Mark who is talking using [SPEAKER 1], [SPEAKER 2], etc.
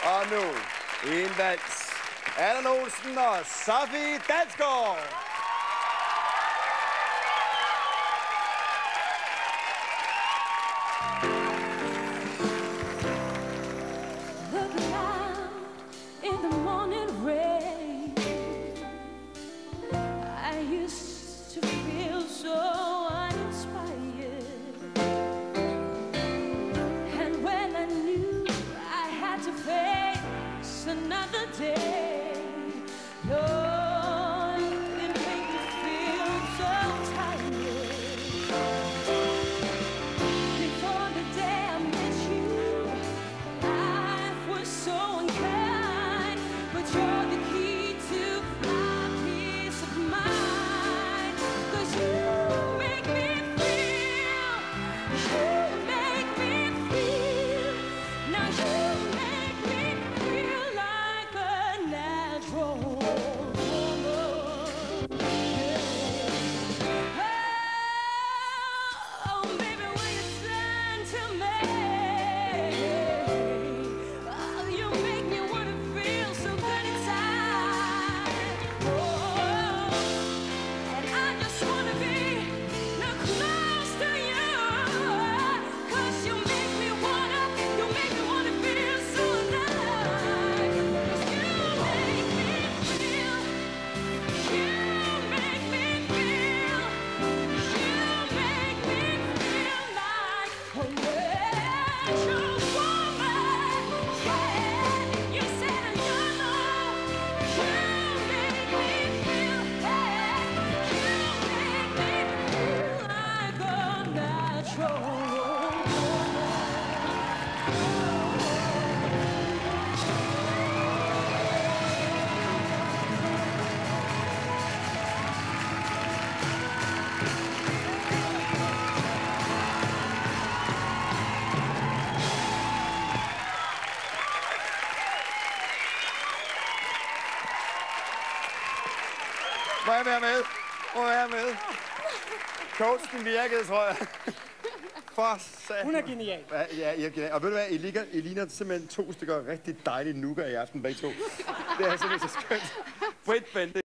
[SPEAKER 1] Og nu en vals. Allan Olsen og Sofie Dalsgaard.
[SPEAKER 2] Looking out in the morning rain, I used to feel so uninspired. And when I knew I had to face another day, Lord, it made me feel so tired. Before the day I met you, life was so unkind, but you're the key to my peace of mind. 'Cause you make me feel, now you make me feel like a natural woman. Oh, baby, when you turn to me, oh, you make me want to feel so good inside. Oh, and I just want to be close to you, 'cause you make me want to feel so alive. 'Cause you make me feel, you make me feel, you make me feel like a natural woman. Yeah, you said you know, you make me feel, hey, you make me feel like a natural woman.
[SPEAKER 1] Må jeg være med? Må jeg være med? Coachen virkede, tror jeg. For satan.
[SPEAKER 3] Hun er genial.
[SPEAKER 1] Ja, jeg er genial. Og ved du hvad, I ligner simpelthen 2 stykker rigtig dejlige nukker i aften, begge to. Det er simpelthen så skønt. Britt Bente.